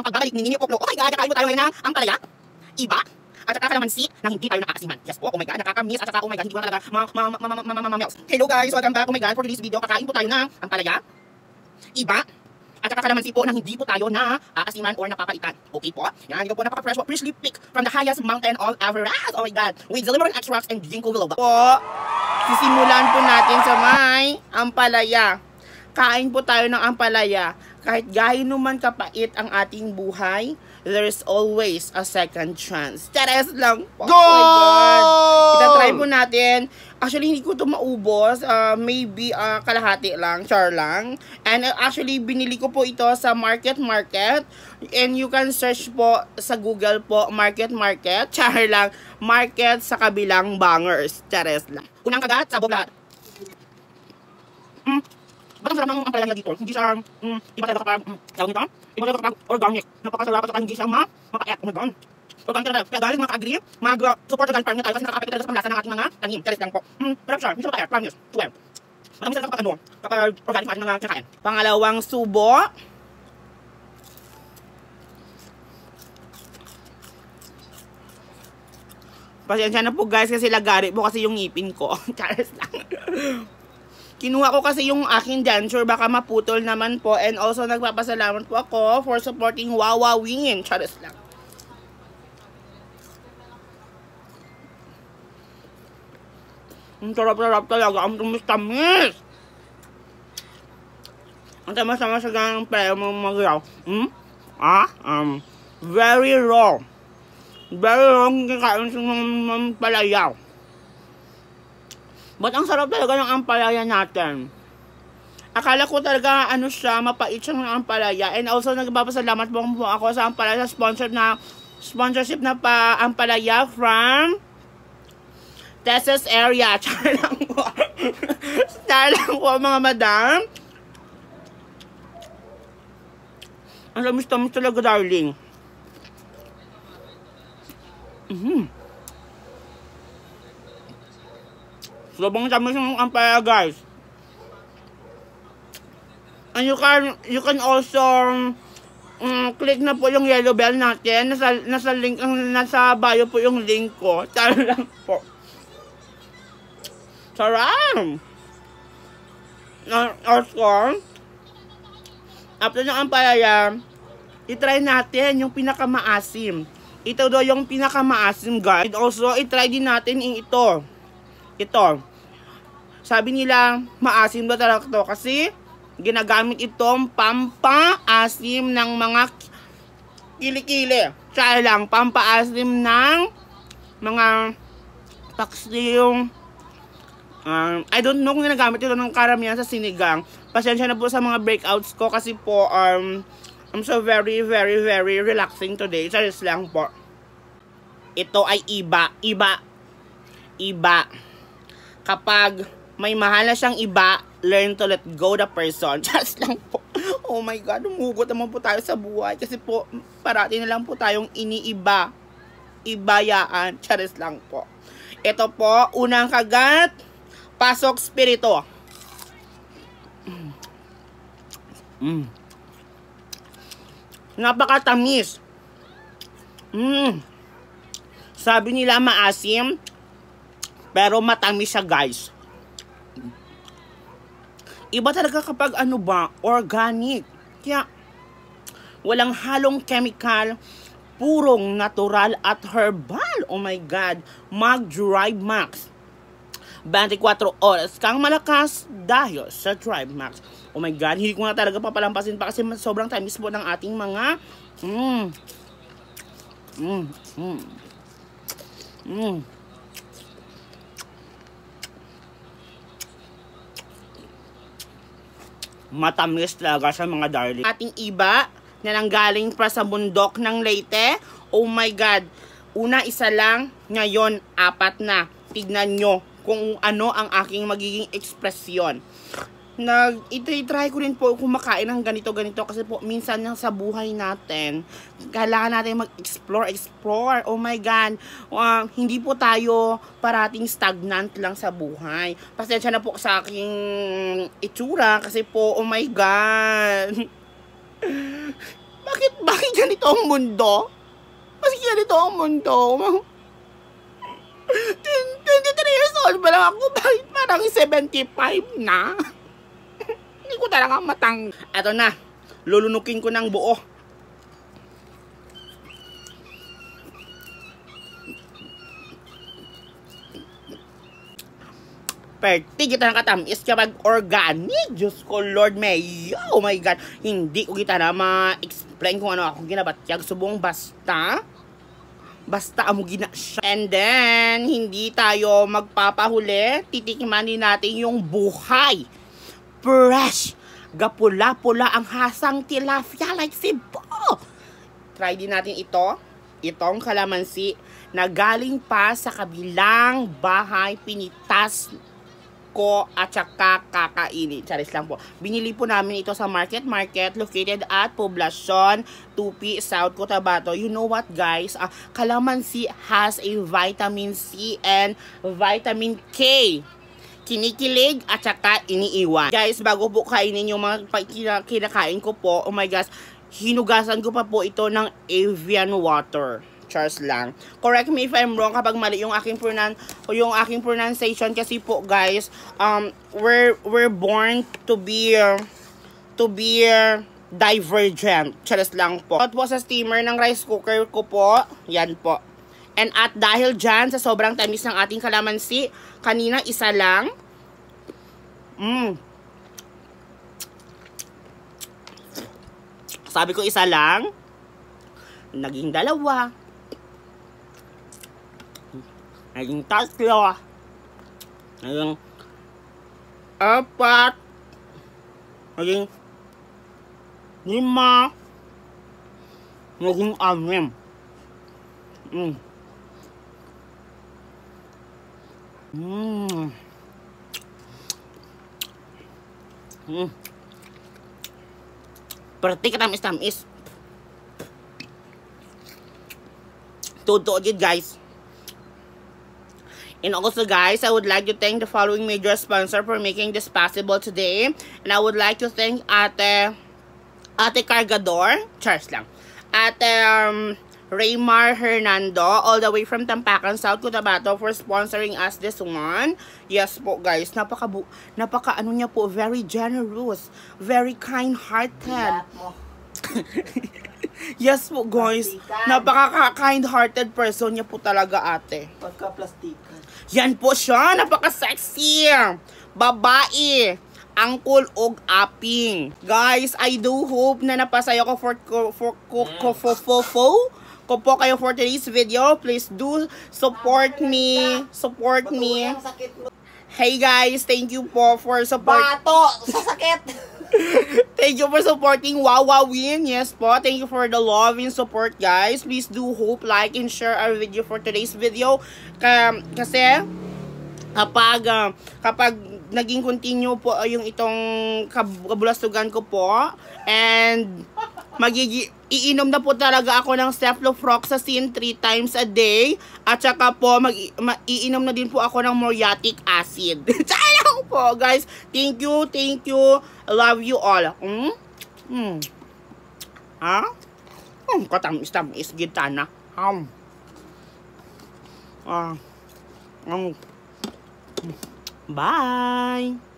ang pagbabalik ni Nini Oklo. Oh my God, kakain po tayo ngayon ng ampalaya, iba, at saka kalamansi na hindi tayo nakakasiman. Yes po, oh my God, nakakamiss at saka oh my God, hindi ko na talaga ma-melts. Hello guys, welcome back. Oh my God, for this video, kakain po tayo ng ampalaya, iba, at saka kalamansi po na hindi po tayo nakakasiman or napapaitan. Okay po? Yan, ito po napaka-fresh po, freshly picked from the highest mountain of Everest. Oh my God, with Zilimarin extracts and ginkgo biloba. Po, sisimulan po natin sa may ampalaya. Kain po tayo ng ampalaya. Kahit gaano naman kapait ang ating buhay, there is always a second chance. Chares lang po. Go! Oh my God. Itatry po natin. Actually, hindi ko ito maubos. Maybe kalahati lang. Char lang. And actually, binili ko po ito sa Market. And you can search po sa Google po, Market. Char lang. Market sa kabilang bangers. Chares lang. Unang kagat, sabog lahat. Ba't ang sarap ng ampalaya nila dito? Hindi siya, iba talaga kapag, tawag nito? Iba talaga kapag organic. Napakasarap at saka hindi siya mapakayat. Oh my God. Organic talaga. Kaya dahil mga ka-agree, mag-support organic farming tayo kasi nakaka-apekto talaga sa pamlasa ng ating mga tanim. Charis lang po. Marap siya. Hindi siya mapakayat. Promise. Swear. Matamis talaga kapag kapag organic farming mga kinakain. Pangalawang subo. Pasensya na po guys kasi lagari po kasi yung ngipin ko. Charis lang. Kinuha ko kasi yung aking denture, baka maputol naman po. And also, nagpapasalamat po ako for supporting Wawa Wingin. Charis lang. Ang sarap-sarap talaga. Ang tumis-tamis. Ang tamas-tamas sa ganang pala mag-raw. Very raw. Very raw kikain sa mga palayaw. But ang sarap talaga ng ampalaya natin. Akala ko talaga ano siya, mapait siya ng ampalaya. And also nagpapasalamat po ako sa ampalaya sponsorship na pa ampalaya from Texas area. Char lang po. Char lang po mga madam. Ang lamis-tamis talaga darling. Sobrang tamis ng ampalaya guys. And you can also click na po yung yellow bell natin. Nasa link, nasa bio po yung link ko. Tara lang po. Sarap! Also, after ng ampalaya, itry natin yung pinakamaasim. Ito daw yung pinakamaasim guys. And also, itry din natin yung ito. Sabi nila, maasim ba talaga ito? Kasi, ginagamit itong pampaasim ng mga kilikili. Tsaka lang, pampaasim ng mga paksiw. I don't know kung ginagamit ito ng karamihan sa sinigang. Pasensya na po sa mga breakouts ko kasi po, I'm so very relaxing today. Charis lang po. Ito ay iba. Kapag may mahal na siyang iba, learn to let go the person. Just lang po. Oh my God, umugot naman po tayo sa buhay. Kasi po, parati na lang po tayong iniiba. Ibayaan. Charis lang po. Ito po, unang kagat. Pasok spirito. Napakatamis. Sabi nila maasim. Pero matamis siya guys. Iba talaga kapag ano ba, organic. Kaya walang halong chemical, purong natural at herbal. Oh my God. Mag-Drive Max. 24 oras kang malakas dahil sa Drive Max. Oh my God, hindi ko na talaga papalampasin pa kasi sobrang tamis po ng ating mga matamis talaga sa mga darling. Ating iba na nanggaling pa sa bundok ng Leyte. Oh my God. Una isa lang, ngayon 4 na. Tignan nyo kung ano ang aking magiging ekspresyon. I-try ko rin po kumakain ng ganito kasi po minsan lang sa buhay natin kailangan natin mag-explore. Oh my God, hindi po tayo parating stagnant lang sa buhay. Pasensya na po sa aking itsura kasi po oh my God Bakit ganito ang mundo? Bakit ganito ang mundo? 23 years old pa lang ako. Bakit parang 75 na? Hindi ko talaga matang... Eto na. Lulunukin ko ng buo. Perti kita ng katamis kapag organic. Diyos ko, Lord May. Oh my God. Hindi ko kita na ma-explain kung ano akong ginabatyag. Subong basta amo gina siya. And then, hindi tayo magpapahuli. Titikman din natin yung buhay. Fresh. Gapula-pula ang hasang tilapia like Cebu. Try din natin ito. Itong kalamansi na galing pa sa kabilang bahay. Pinitas ko at saka kakainin. Charis lang po. Binili po namin ito sa market located at Poblacion, Tupi, South Cotabato. You know what, guys? Calamansi has a vitamin C and vitamin K. Kinikilig at saka iniiwan. Guys, bago po kainin yung mga kinakain ko po, oh my gosh, hinugasan ko pa po ito ng Evian water. Charles lang. Correct me if I'm wrong kapag mali yung aking pronunciation kasi po, guys, we're born to be divergent. Charles lang po. At po sa steamer ng rice cooker ko po, yan po. And at dahil dyan, sa sobrang tamis ng ating kalamansi, kanina isa lang. Sabi ko isa lang, naging dalawa. Naging tatlo. Naging apat. Naging 5. Naging 6. Perti katamis-tamis. Todo yun, guys. And also, guys, I would like to thank the following major sponsor for making this possible today. And I would like to thank Ate Cargador, Charles lang. Ate Raymar Hernando, all the way from Tampakan, South Cotabato, for sponsoring us this one. Yes po, guys, napaka ano niya po, very generous, very kind-hearted. Yes po, guys, napaka kind-hearted person niya po talaga, ate. Pagka-plastikan. Yan po siya, napaka-sexy. Babae, angkol og aping. Guys, I do hope na napasaya ko po kayo for today's video. Please do support me. Hey guys, thank you po for support. Bato! Sasakit! Thank you for supporting Wawawin. Yes po. Thank you for the love and support, guys. Please do hope, like, and share our video for today's video. Kasi kapag naging continue po yung itong kabulastugan ko po, and iinom na po talaga ako ng cephalosporin 3 times a day, at saka po iinom na din po ako ng muriatic acid. Sayang po, guys. Thank you. I love you all. Katamis-tamis gitana. Bye.